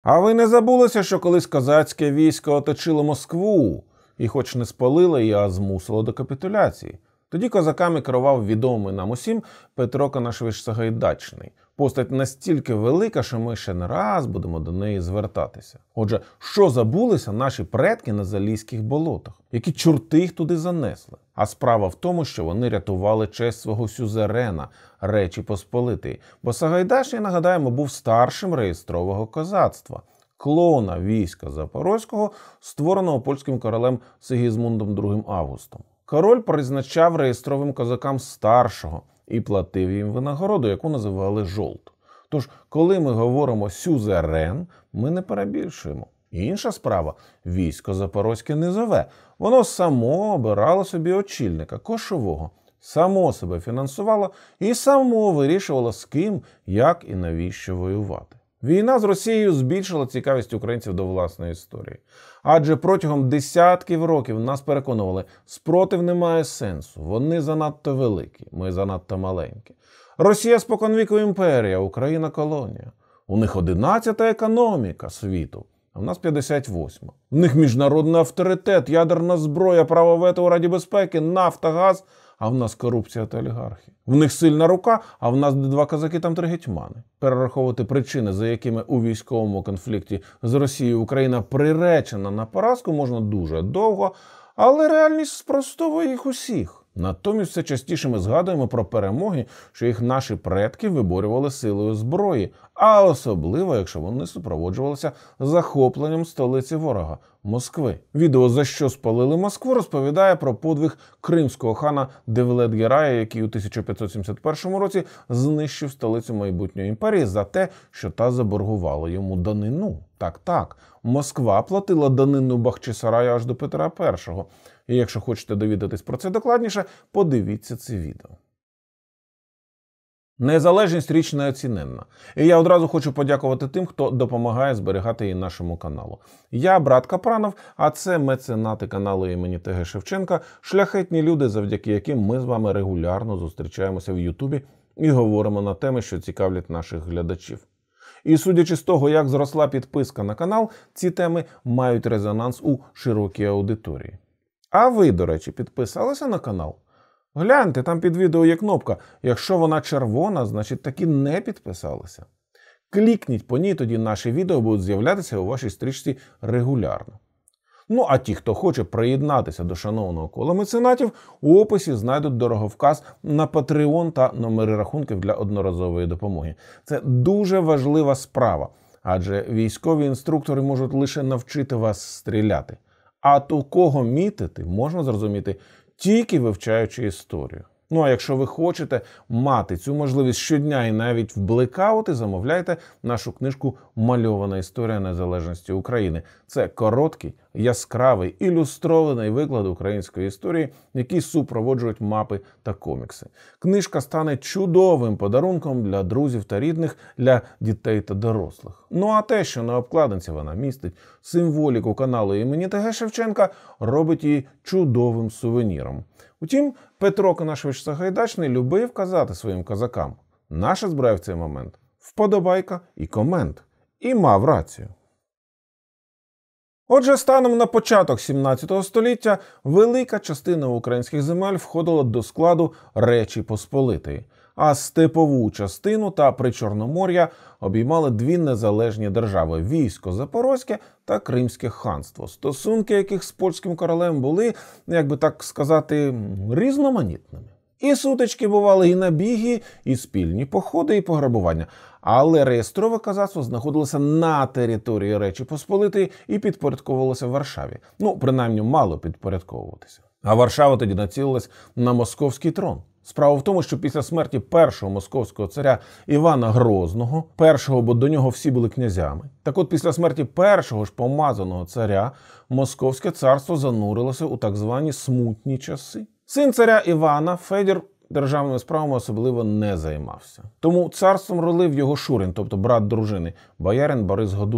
А ви не забулися, що колись козацьке військо оточило Москву і хоч не спалило її, а змусило до капітуляції? Тоді козаками керував відомий нам усім Петро Конашевич Сагайдачний. Постать настільки велика, що ми ще не раз будемо до неї звертатися. Отже, що забулися наші предки на Залізьких болотах? Які чорти їх туди занесли? А справа в тому, що вони рятували честь свого сюзерена, Речі Посполитої. Бо Сагайдачний, нагадаємо, був старшим реєстрового козацтва, клона війська Запорозького, створеного польським королем Сигізмундом II Августом. Король призначав реєстровим козакам старшого і платив їм винагороду, яку називали жолт. Тож, коли ми говоримо «сюзерен», ми не перебільшуємо. Інша справа – військо Запорозьке низове. Воно само обирало собі очільника, кошового, само себе фінансувало і само вирішувало, з ким, як і навіщо воювати. Війна з Росією збільшила цікавість українців до власної історії. Адже протягом десятків років нас переконували, спротив не має сенсу, вони занадто великі, ми занадто маленькі. Росія споконвіку імперія, Україна колонія. У них 11-та економіка світу, а в нас 58-ма. В них міжнародний авторитет, ядерна зброя, право вето у Раді безпеки, нафта, газ, а в нас корупція та олігархи. В них сильна рука, а в нас де 2 козаки, там 3 гетьмани. Перераховувати причини, за якими у військовому конфлікті з Росією Україна приречена на поразку, можна дуже довго, але реальність спростовує їх усіх. Натомість все частіше ми згадуємо про перемоги, що їх наші предки виборювали силою зброї, а особливо, якщо вони супроводжувалися захопленням столиці ворога – Москви. Відео «За що спалили Москву» розповідає про подвиг кримського хана Девлет-Герая, який у 1571 році знищив столицю майбутньої імперії за те, що та заборгувала йому данину. Так, Москва платила данину Бахчисараю аж до Петра І. І якщо хочете довідатись про це докладніше, подивіться це відео. Незалежність – річ неоціненна. І я одразу хочу подякувати тим, хто допомагає зберігати її нашому каналу. Я Брат Капранов, а це меценати каналу імені Т.Г. Шевченка, шляхетні люди, завдяки яким ми з вами регулярно зустрічаємося в Ютубі і говоримо на теми, що цікавлять наших глядачів. І судячи з того, як зросла підписка на канал, ці теми мають резонанс у широкій аудиторії. А ви, до речі, підписалися на канал? Гляньте, там під відео є кнопка. Якщо вона червона, значить таки не підписалися. Клікніть по ній, тоді наші відео будуть з'являтися у вашій стрічці регулярно. Ну, а ті, хто хоче приєднатися до шановного кола меценатів, у описі знайдуть дороговказ на Patreon та номери рахунків для одноразової допомоги. Це дуже важлива справа, адже військові інструктори можуть лише навчити вас стріляти. А то кого мітити, можна зрозуміти, тільки вивчаючи історію. Ну а якщо ви хочете мати цю можливість щодня і навіть в блекаути, замовляйте нашу книжку «Мальована історія незалежності України». Це короткий, яскравий, ілюстрований виклад української історії, який супроводжують мапи та комікси. Книжка стане чудовим подарунком для друзів та рідних, для дітей та дорослих. Ну а те, що на обкладинці вона містить символіку каналу імені Т.Г. Шевченка, робить її чудовим сувеніром. Утім, Петро Конашевич Сагайдачний любив казати своїм козакам: наша зброя в цей момент – вподобайка і комент. І мав рацію. Отже, станом на початок 17 століття велика частина українських земель входила до складу Речі Посполитої, а степову частину та Причорномор'я обіймали 2 незалежні держави – військо Запорозьке та Кримське ханство, стосунки яких з польським королем були, як би так сказати, різноманітними. І сутички бували, і набіги, і спільні походи, і пограбування. Але реєстрове козацтво знаходилося на території Речі Посполитої і підпорядковувалося в Варшаві. Ну, принаймні, мало підпорядковуватися. А Варшава тоді націлилась на московський трон. Справа в тому, що після смерті першого московського царя Івана Грозного, першого, бо до нього всі були князями, так от після смерті першого ж помазаного царя, Московське царство занурилося у так звані смутні часи. Син царя Івана, Федір, державними справами особливо не займався. Тому царством рулив його шурин, тобто брат дружини, боярин Борис Годунов.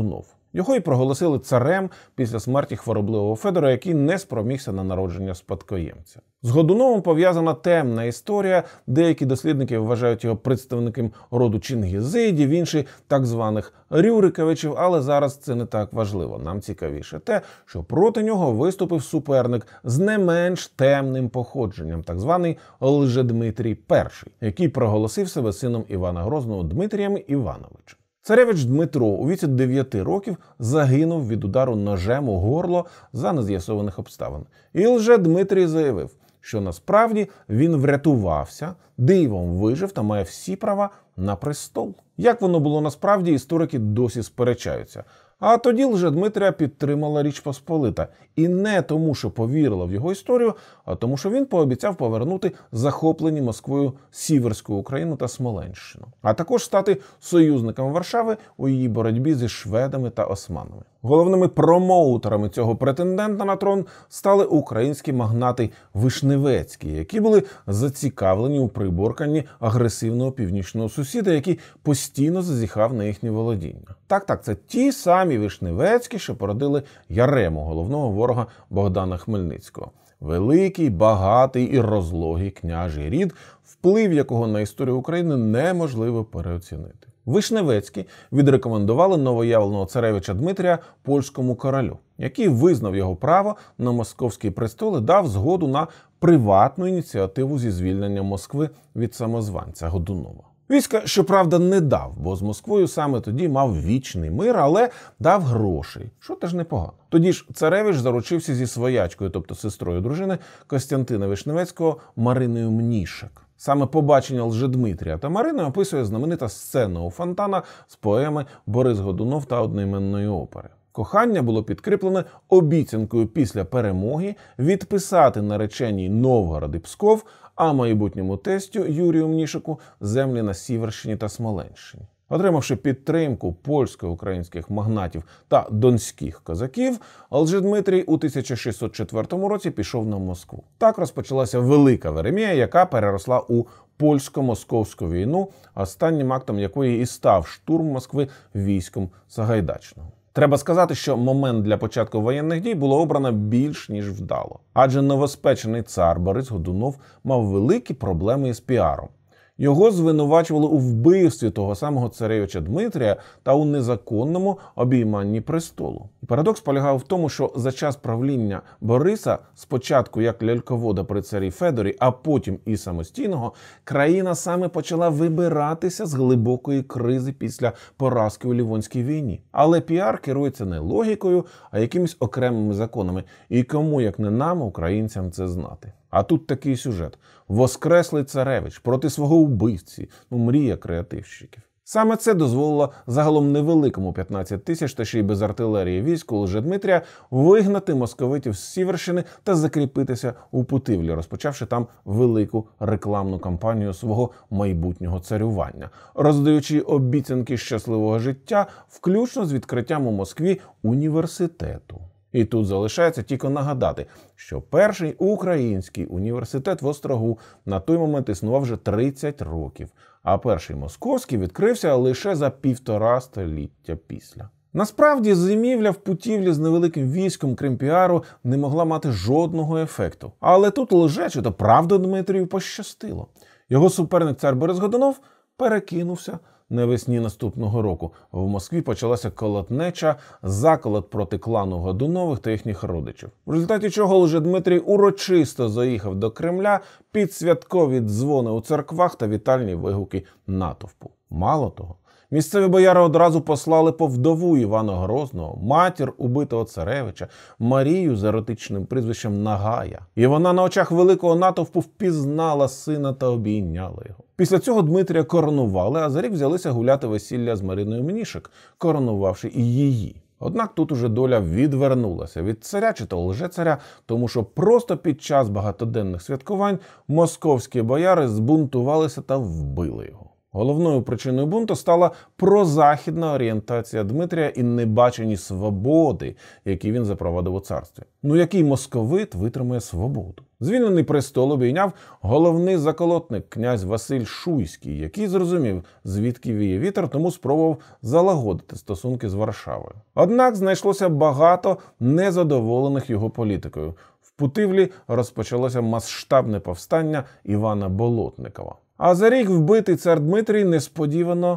Його і проголосили царем після смерті хворобливого Федора, який не спромігся на народження спадкоємця. З Годуновим пов'язана темна історія, деякі дослідники вважають його представником роду Чингізидів, інші так званих Рюриковичів, але зараз це не так важливо. Нам цікавіше те, що проти нього виступив суперник з не менш темним походженням, так званий Лжедмитрій І, який проголосив себе сином Івана Грозного Дмитрієм Івановичем. Царевич Дмитро у віці 9 років загинув від удару ножем у горло за нез'ясованих обставин. І Лжедмитрій заявив, що насправді він врятувався, дивом вижив та має всі права на престол. Як воно було насправді, історики досі сперечаються. А тоді Лжедмитрія підтримала Річ Посполита. І не тому, що повірила в його історію, а тому, що він пообіцяв повернути захоплені Москвою Сіверську Україну та Смоленщину. А також стати союзником Варшави у її боротьбі зі шведами та османами. Головними промоутерами цього претендента на трон стали українські магнати Вишневецькі, які були зацікавлені у приборканні агресивного північного сусіда, який постійно зазіхав на їхні володіння. Так, це ті самі Вишневецькі, що породили Ярему, головного ворога Богдана Хмельницького. Великий, багатий і розлогий княжий рід, вплив якого на історію України неможливо переоцінити. Вишневецькі відрекомендували новоявленого царевича Дмитрія польському королю, який визнав його право на московський престол і дав згоду на приватну ініціативу зі звільнення Москви від самозванця Годунова. Війська, щоправда, не дав, бо з Москвою саме тоді мав вічний мир, але дав грошей, що теж непогано. Тоді ж царевич заручився зі своячкою, тобто сестрою дружини Костянтина Вишневецького, Мариною Мнішек. Саме побачення Лжедмитрія та Марини описує знаменита сцена у Фонтана з поеми «Борис Годунов» та одноіменної опери. Кохання було підкріплене обіцянкою після перемоги відписати нареченій Новгород і Псков, а майбутньому тестю Юрію Мнішеку землі на Сіверщині та Смоленщині. Отримавши підтримку польсько-українських магнатів та донських козаків, Лжедмитрій у 1604 році пішов на Москву. Так розпочалася Велика Веремія, яка переросла у польсько-московську війну, останнім актом якої і став штурм Москви військом Сагайдачного. Треба сказати, що момент для початку воєнних дій було обрано більш ніж вдало. Адже новоспечений цар Борис Годунов мав великі проблеми із піаром. Його звинувачували у вбивстві того самого царевича Дмитрія та у незаконному обійманні престолу. Парадокс полягав в тому, що за час правління Бориса, спочатку як ляльковода при царі Федорі, а потім і самостійного, країна саме почала вибиратися з глибокої кризи після поразки у Лівонській війні. Але піар керується не логікою, а якимись окремими законами. І кому, як не нам, українцям, це знати. А тут такий сюжет. Воскреслий царевич проти свого вбивці. Мрія креативщиків. Саме це дозволило загалом невеликому 15 тисяч та ще й без артилерії війську Лжедмитрія вигнати московитів з Сіверщини та закріпитися у Путивлі, розпочавши там велику рекламну кампанію свого майбутнього царювання, роздаючи обіцянки щасливого життя, включно з відкриттям у Москві університету. І тут залишається тільки нагадати, що перший український університет в Острогу на той момент існував вже 30 років, а перший московський відкрився лише за 1,5 століття після. Насправді, зимівля в Путівлі з невеликим військом, крім піару, не могла мати жодного ефекту. Але тут лже, то правда Дмитрію пощастило. Його суперник цар Борис Годунов перекинувся навесні наступного року. В Москві почалася колотнеча, заколот проти клану Годунових та їхніх родичів. В результаті чого Лжедмитрій урочисто заїхав до Кремля під святкові дзвони у церквах та вітальні вигуки натовпу. Мало того, місцеві бояри одразу послали по вдову Івана Грозного, матір убитого царевича, Марію з еротичним прізвищем Нагая. І вона на очах великого натовпу впізнала сина та обійняла його. Після цього Дмитрія коронували, а за рік взялися гуляти весілля з Мариною Мнішек, коронувавши і її. Однак тут уже доля відвернулася від царя чи то лжецаря, тому що просто під час багатоденних святкувань московські бояри збунтувалися та вбили його. Головною причиною бунту стала прозахідна орієнтація Дмитрія і небачені свободи, які він запровадив у царстві. Ну який московит витримує свободу? Звільнений престол обійняв головний заколотник князь Василь Шуйський, який зрозумів, звідки віє вітер, тому спробував залагодити стосунки з Варшавою. Однак знайшлося багато незадоволених його політикою. В Путивлі розпочалося масштабне повстання Івана Болотникова. А за рік вбитий цар Дмитрій несподівано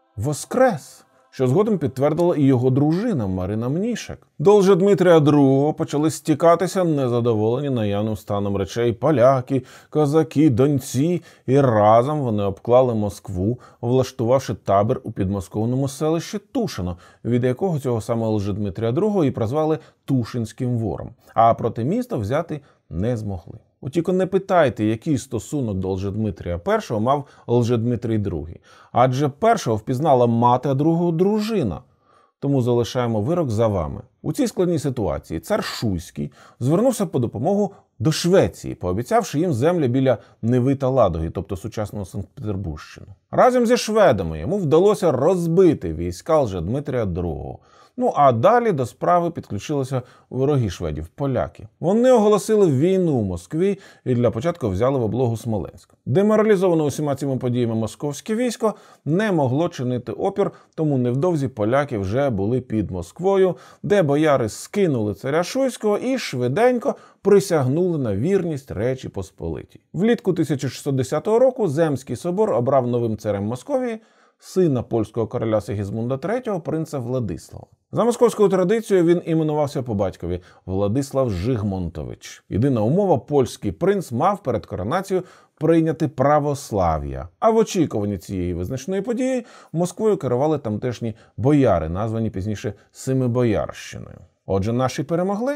воскрес, що згодом підтвердила і його дружина Марина Мнішек. До Лжедмитрія II почали стікатися незадоволені наявним станом речей поляки, козаки, донці, і разом вони обклали Москву, влаштувавши табір у підмосковному селищі Тушино, від якого цього самого Лжедмитрія II і прозвали Тушинським вором. А проти міста взяти не змогли. От тільки не питайте, який стосунок до Лжедмитрія І мав Лжедмитрій II. Адже першого впізнала мати, а другого – дружина. Тому залишаємо вирок за вами. У цій складній ситуації цар Шуйський звернувся по допомогу до Швеції, пообіцявши їм землі біля Неви та Ладоги, тобто сучасного Санкт-Петербурщину. Разом зі шведами йому вдалося розбити війська Лжедмитрія II. Ну а далі до справи підключилися вороги шведів – поляки. Вони оголосили війну Москві і для початку взяли в облогу Смоленськ. Деморалізоване усіма цими подіями московське військо не могло чинити опір, тому невдовзі поляки вже були під Москвою, де бояри скинули царя Шуйського і швиденько присягнули на вірність Речі Посполитій. Влітку 1610 року Земський собор обрав новим царем Московії сина польського короля Сигізмунда III, принца Владислава. За московською традицією він іменувався по батькові Владислав Жигмонтович. Єдина умова – польський принц мав перед коронацією прийняти православ'я. А в очікуванні цієї визначної події Москвою керували тамтешні бояри, названі пізніше Семибоярщиною. Отже, наші перемогли?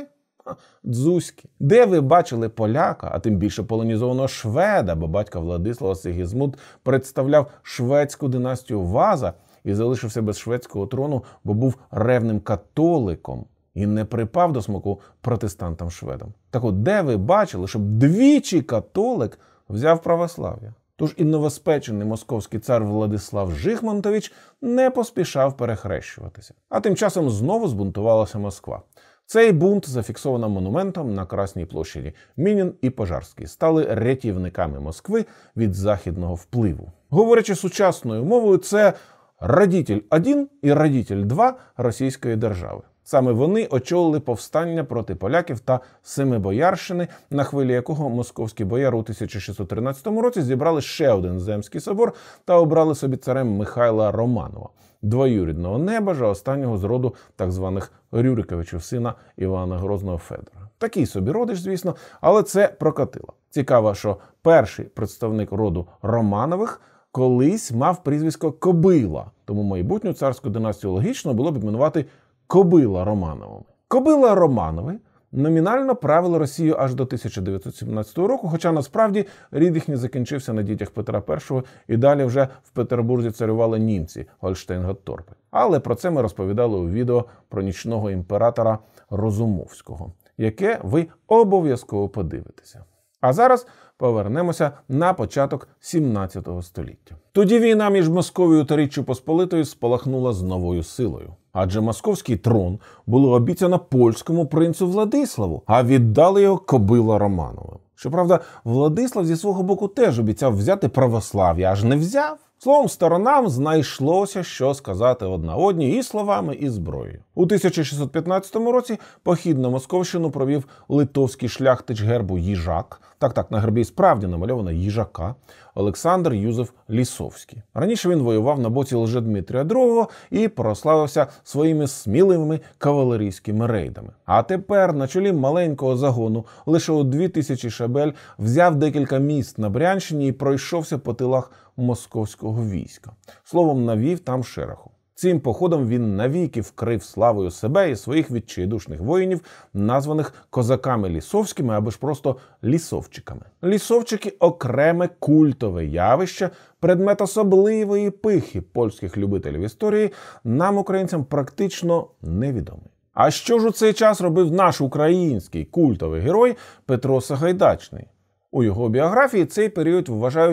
Дзузьки. Де ви бачили поляка, а тим більше полонізованого шведа, бо батька Владислава Сигізмунд представляв шведську династію Ваза і залишився без шведського трону, бо був ревним католиком і не припав до смаку протестантам-шведам. Так от, де ви бачили, щоб двічі католик взяв православ'я? Тож і новоспечений московський цар Владислав Жигмонтович не поспішав перехрещуватися. А тим часом знову збунтувалася Москва. Цей бунт зафіксовано монументом на Красній площаді. Мінін і Пожарський стали рятівниками Москви від західного впливу. Говорячи сучасною мовою, це Радітель 1 і Радітель 2 Російської держави. Саме вони очолили повстання проти поляків та Семибоярщини, на хвилі якого московські бояри у 1613 році зібрали ще один Земський собор та обрали собі царем Михайла Романова, двоюрідного небожа, останнього з роду так званих Рюриковичів, сина Івана Грозного Федора. Такий собі родич, звісно, але це прокатило. Цікаво, що перший представник роду Романових колись мав прізвисько Кобила, тому майбутню царську династію логічно було б іменувати Кобила Романовими. Кобила Романови номінально правили Росію аж до 1917 року, хоча насправді рід їхній закінчився на дітях Петра І, і далі вже в Петербурзі царювали німці Гольштейн-Готторпи. Але про це ми розповідали у відео про нічного імператора Розумовського, яке ви обов'язково подивитеся. А зараз повернемося на початок 17 століття. Тоді війна між Московією та Річчю Посполитою спалахнула з новою силою. Адже московський трон було обіцяно польському принцу Владиславу, а віддали його Кобила Романовим. Щоправда, Владислав зі свого боку теж обіцяв взяти православ'я, аж не взяв. Словом, сторонам знайшлося, що сказати одна одній і словами, і зброєю. У 1615 році похід на Московщину провів литовський шляхтич гербу Їжак, так, на гербі справді намальовано їжака, Олександр Юзеф Лісовський. Раніше він воював на боці Лжедмитрія II і прославився своїми сміливими кавалерійськими рейдами. А тепер на чолі маленького загону лише у 2000 шабель взяв декілька міст на Брянщині і пройшовся по тилах московського війська. Словом, навів там шереху. Цим походом він навіки вкрив славою себе і своїх відчайдушних воїнів, названих козаками лісовськими або ж просто лісовчиками. Лісовчики – окреме культове явище, предмет особливої пихи польських любителів історії, нам, українцям, практично невідомий. А що ж у цей час робив наш український культовий герой Петро Сагайдачний? У його біографії цей період вважають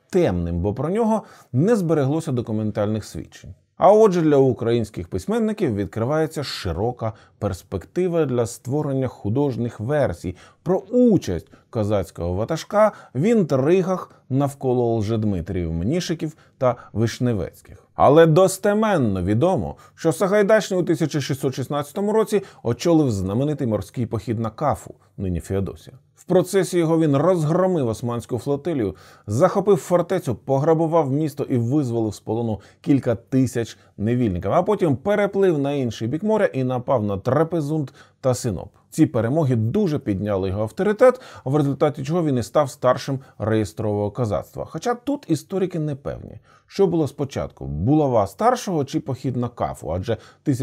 темним, бо про нього не збереглося документальних свідчень. А отже, для українських письменників відкривається широка перспектива для створення художніх версій про участь козацького ватажка в інтригах навколо Лжедмитріїв, Мнішиків та Вишневецьких. Але достеменно відомо, що Сагайдачний у 1616 році очолив знаменитий морський похід на Кафу, нині Феодосія. В процесі його він розгромив османську флотилію, захопив фортецю, пограбував місто і визволив з полону кілька тисяч невільників, а потім переплив на інший бік моря і напав на Трапезунд та Синоп. Ці перемоги дуже підняли його авторитет, в результаті чого він і став старшим реєстрового козацтва. Хоча тут історики не певні, що було спочатку – булава старшого чи похід на Кафу, адже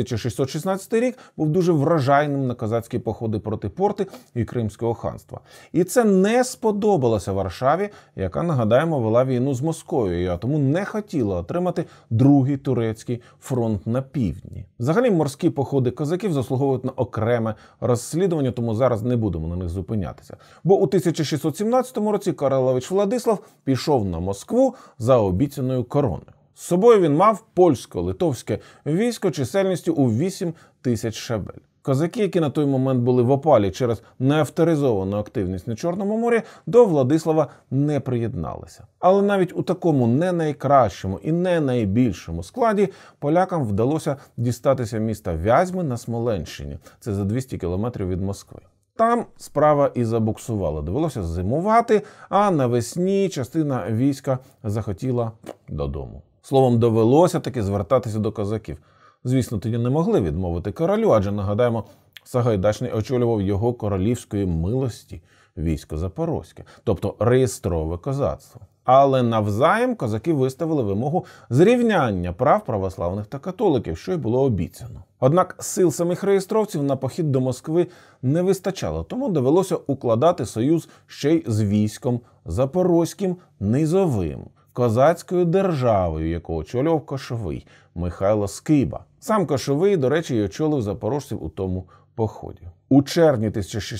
1616 рік був дуже вражайним на козацькі походи проти Порти і Кримського ханства. І це не сподобалося Варшаві, яка, нагадаємо, вела війну з Московією, а тому не хотіла отримати другий турецький фронт на півдні. Взагалі, морські походи козаків заслуговують на окреме розслідування, тому зараз не будемо на них зупинятися. Бо у 1617 році Королевич Владислав пішов на Москву за обіцяною короною. З собою він мав польсько-литовське військо чисельністю у 8 тисяч шабель. Козаки, які на той момент були в опалі через неавторизовану активність на Чорному морі, до Владислава не приєдналися. Але навіть у такому не найкращому і не найбільшому складі полякам вдалося дістатися міста Вязьми на Смоленщині. Це за 200 кілометрів від Москви. Там справа і забуксувала. Довелося зимувати, а навесні частина війська захотіла додому. Словом, довелося таки звертатися до козаків. Звісно, тоді не могли відмовити королю, адже, нагадаємо, Сагайдачний очолював його королівської милості військо Запорозьке, тобто реєстрове козацтво. Але навзаєм козаки виставили вимогу зрівняння прав православних та католиків, що й було обіцяно. Однак сил самих реєстровців на похід до Москви не вистачало, тому довелося укладати союз ще й з військом Запорозьким низовим, козацькою державою, яку очолював Кошовий Михайло Скиба. Сам Кошовий, до речі, й очолив запорожців у тому поході. У червні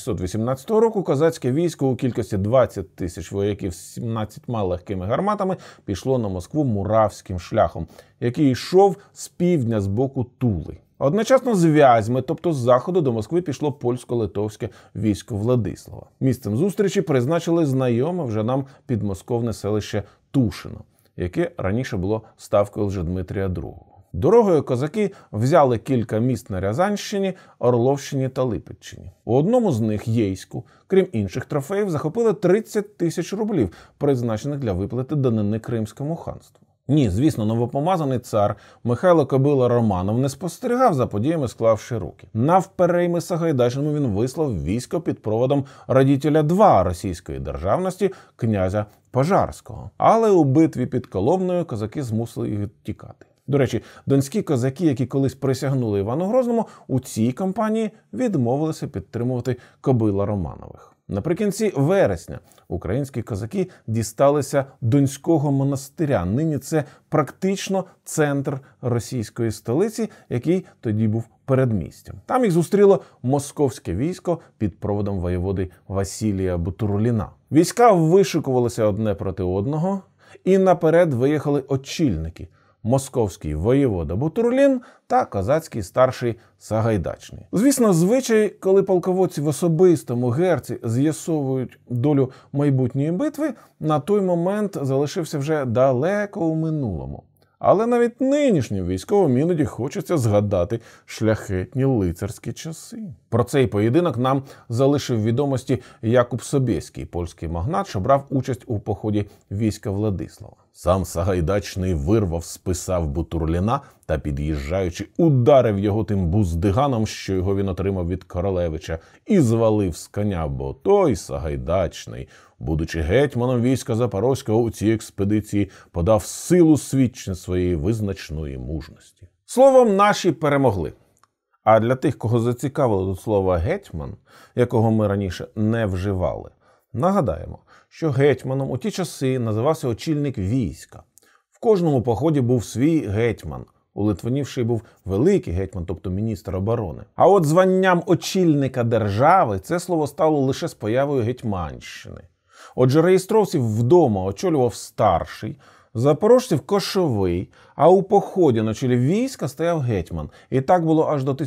1618 року козацьке військо у кількості 20 тисяч вояків з 17 легкими гарматами пішло на Москву Муравським шляхом, який йшов з півдня з боку Тули. Одночасно з Вязьми, тобто з заходу, до Москви пішло польсько-литовське військо Владислава. Місцем зустрічі призначили знайоме вже нам підмосковне селище Тушино, яке раніше було ставкою Лжедмитрія II. Дорогою козаки взяли кілька міст на Рязанщині, Орловщині та Липецьчині. У одному з них, Єйську, крім інших трофеїв, захопили 30 тисяч рублів, призначених для виплати данини Кримському ханству. Ні, звісно, новопомазаний цар Михайло Кобила-Романов не спостерігав за подіями, склавши руки. Навперейми Сагайдачному він вислав військо під проводом радітеля II російської державності князя Пожарського. Але у битві під Коломною козаки змусили їх тікати. До речі, донські козаки, які колись присягнули Івану Грозному, у цій кампанії відмовилися підтримувати Кобила-Романових. Наприкінці вересня українські козаки дісталися Донського монастиря. Нині це практично центр російської столиці, який тоді був передмістям. Там їх зустріло московське військо під проводом воєводи Василія Бутурліна. Війська вишикувалися одне проти одного, і наперед виїхали очільники – московський воєвода Бутурлін та козацький старший Сагайдачний. Звісно, звичай, коли полководці в особистому герці з'ясовують долю майбутньої битви, на той момент залишився вже далеко у минулому. Але навіть нинішнім військовим іноді хочеться згадати шляхетні лицарські часи. Про цей поєдинок нам залишив відомості Якуб Собєський, польський магнат, що брав участь у поході війська Владислава. Сам Сагайдачний вирвав з писа в Бутурліна та, під'їжджаючи, ударив його тим буздиганом, що його він отримав від королевича, і звалив з коня, бо той Сагайдачний, будучи гетьманом війська Запорозького, у цій експедиції подав силу свідчень своєї визначної мужності. Словом, наші перемогли. А для тих, кого зацікавило до слова «гетьман», якого ми раніше не вживали, нагадаємо, що гетьманом у ті часи називався очільник війська. В кожному поході був свій гетьман. У Литвинів ще й був великий гетьман, тобто міністр оборони. А от званням очільника держави це слово стало лише з появою Гетьманщини. Отже, реєстровців вдома очолював старший, запорожців – кошовий, а у поході на чолі війська стояв гетьман. І так було аж до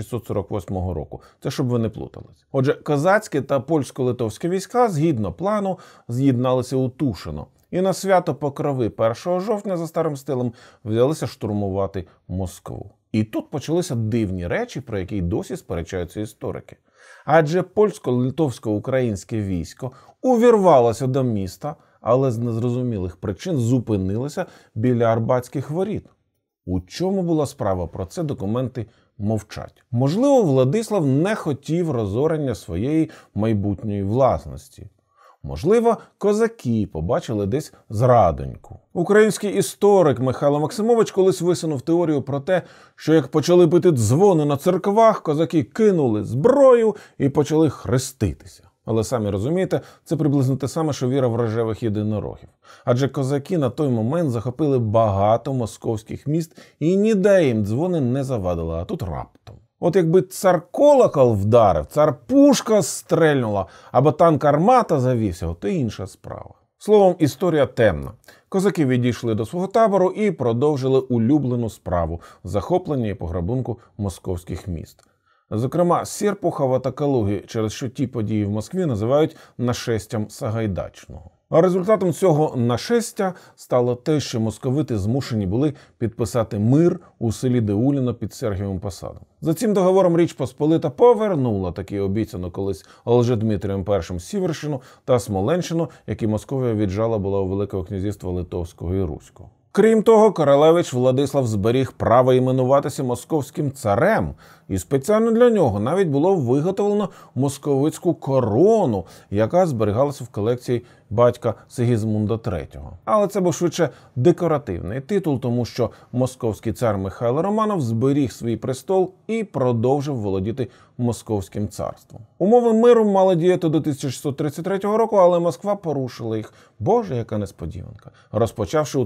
1648 року. Це щоб ви не плутались. Отже, козацькі та польсько-литовські війська, згідно плану, з'єдналися у Тушино. І на свято Покрови 1 жовтня за старим стилем взялися штурмувати Москву. І тут почалися дивні речі, про які й досі сперечаються історики. Адже польсько-литовсько-українське військо увірвалося до міста, але з незрозумілих причин зупинилося біля Арбатських воріт. У чому була справа? Про це документи мовчать. Можливо, Владислав не хотів розорення своєї майбутньої власності. Можливо, козаки побачили десь зрадоньку. Український історик Михайло Максимович колись висунув теорію про те, що як почали бити дзвони на церквах, козаки кинули зброю і почали хреститися. Але самі розумієте, це приблизно те саме, що віра в рожевих єдинорогів. Адже козаки на той момент захопили багато московських міст і ніде їм дзвони не завадили, а тут раптом. От якби цар колокол вдарив, цар пушка стрельнула, або танк армата завівся, то інша справа. Словом, історія темна. Козаки відійшли до свого табору і продовжили улюблену справу – захоплення і пограбунку московських міст. Зокрема, Серпухова та Калуги, через що ті події в Москві називають нашестям Сагайдачного. А результатом цього нашестя стало те, що московити змушені були підписати мир у селі Деуліно під Сергієвим Посадом. За цим договором Річ Посполита повернула таки обіцяну колись Лжедмитрієм І Сіверщину та Смоленщину, які Московія віджала була у Великого князівства Литовського і Руського. Крім того, королевич Владислав зберіг право іменуватися московським царем, і спеціально для нього навіть було виготовлено московицьку корону, яка зберігалася в колекції батька Сигізмунда III. Але це був швидше декоративний титул, тому що московський цар Михайло Романов зберіг свій престол і продовжив володіти Московським царством. Умови миру мали діяти до 1633 року, але Москва порушила їх. Боже, яка несподіванка. Розпочавши у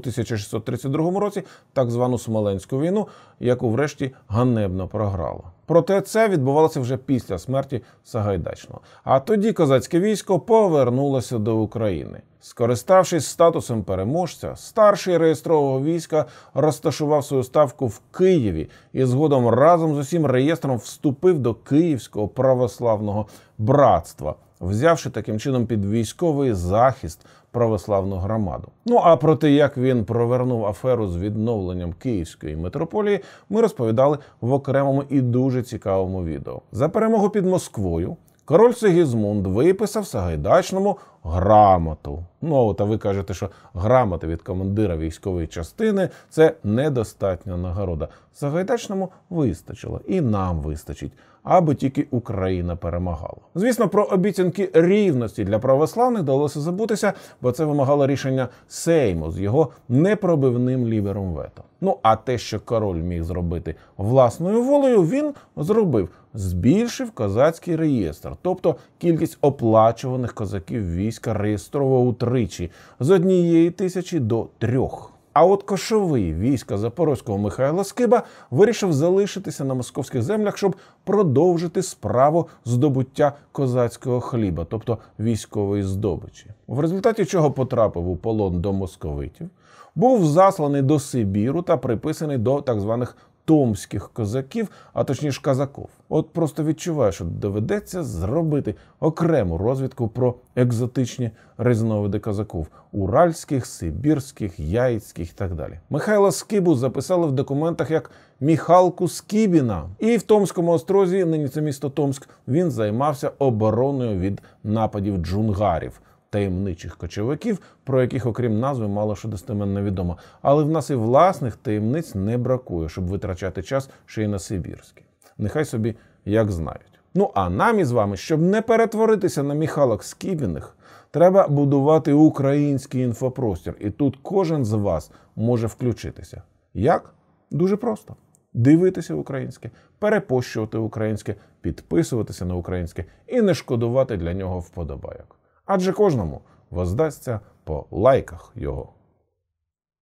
1632 році так звану Смоленську війну, яку врешті ганебно програла. Проте це відбувалося вже після смерті Сагайдачного. А тоді козацьке військо повернулося до України. Скориставшись статусом переможця, старший реєстрового війська розташував свою ставку в Києві і згодом разом з усім реєстром вступив до Київського православного братства, взявши таким чином під військовий захист православну громаду. Ну а про те, як він провернув аферу з відновленням Київської митрополії, ми розповідали в окремому і дуже цікавому відео. За перемогу під Москвою король Сигізмунд виписав Сагайдачному грамоту. Ну, та ви кажете, що грамота від командира військової частини – це недостатня нагорода. Сагайдачному вистачило, і нам вистачить, аби тільки Україна перемагала. Звісно, про обіцянки рівності для православних довелося забутися, бо це вимагало рішення Сейму з його непробивним лібером вето. Ну, а те, що король міг зробити власною волею, він зробив. Збільшив козацький реєстр, тобто кількість оплачуваних козаків війська реєстровував утричі – з 1000 до 3. А от кошовий війська запорозького Михайла Скиба вирішив залишитися на московських землях, щоб продовжити справу здобуття козацького хліба, тобто військової здобичі. В результаті чого потрапив у полон до московитів, був засланий до Сибіру та приписаний до так званих томських козаків, а точніше казаков. От просто відчуваю, що доведеться зробити окрему розвідку про екзотичні різновиди козаків – уральських, сибірських, яїцьких і так далі. Михайла Скибу записали в документах як Міхалку Скибіна. І в Томському острозі, нині це місто Томськ, він займався обороною від нападів джунгарів, таємничих кочовиків, про яких, окрім назви, мало що достеменно відомо. Але в нас і власних таємниць не бракує, щоб витрачати час ще й на сибірські. Нехай собі як знають. Ну а нам із вами, щоб не перетворитися на Міхалок Скибіних, треба будувати український інфопростір. І тут кожен з вас може включитися. Як? Дуже просто. Дивитися українське, перепощувати українське, підписуватися на українське і не шкодувати для нього вподобайок. Адже кожному воздасться по лайках його.